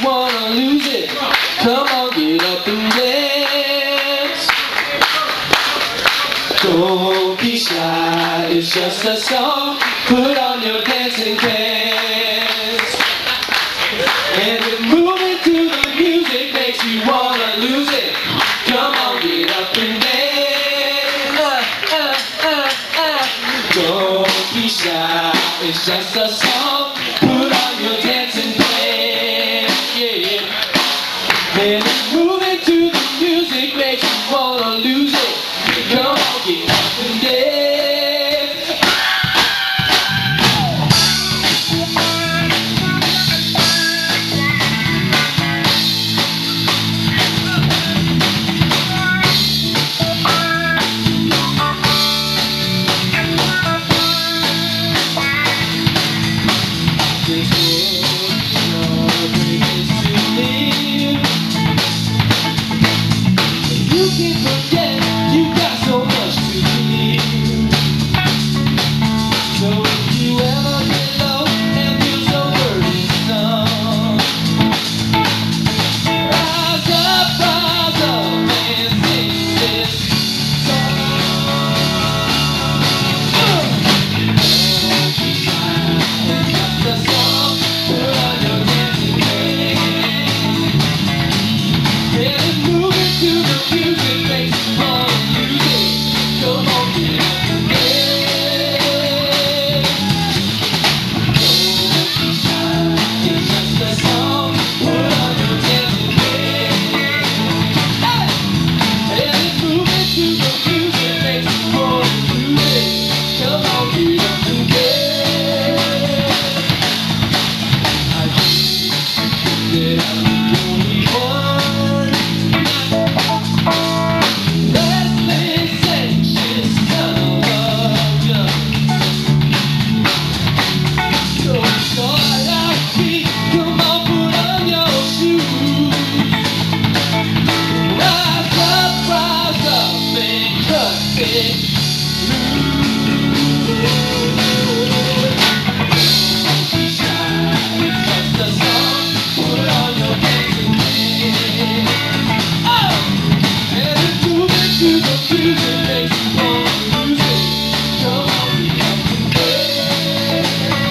wanna lose it. Come on, get up and dance. Don't be shy, it's just a song. Put on your dancing pants. And if moving to the music makes you wanna lose it, come on, get up and dance. Don't be shy, it's just a song. Put on your dancing pants, yeah. And if moving to the music makes you wanna lose it, come on, get up and dance. You can forget you got so much to give. So if you ever get low and feel so burdensome, rise up and sing this song. It's just a song. Put on your dancing pants. And it's moving to the music makes you wanna lose it. Come on, get up and dance. Don't be shy, it's just a song. Put on your dancing pants. And it's moving to the music makes you wanna lose it. Come on, get up and dance. I think that I'm the only one. Restless, anxious, kind of you. So start like me, come on, put on your shoes. Rise up and cut it loose. Don't be shy, it's just a song. Put on your dancing pants. And it's moving to the music makes you wanna lose it. Come on, get up and dance.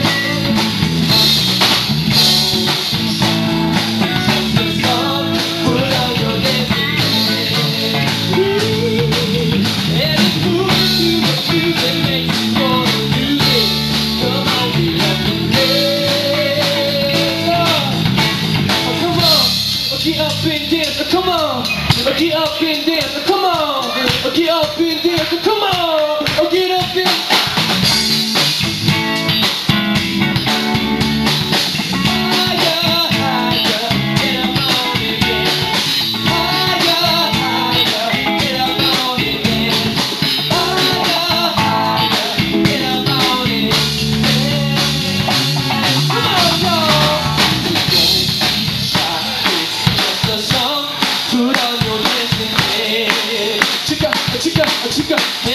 It's just a song. Put on your dancing pants. And it's moving to the music makes you wanna lose it. Come on, get up and dance. Oh, come on, get up and dance. Come on, get up and dance. Come on, get up and dance. Come on, get up and higher, higher, get up on it, dance. Higher, get up on it, dance. Higher, get up on it, dance. Come on, y'all. Don't be shy, it's just a song. Put on your dancing pants. Chica, chica, chica.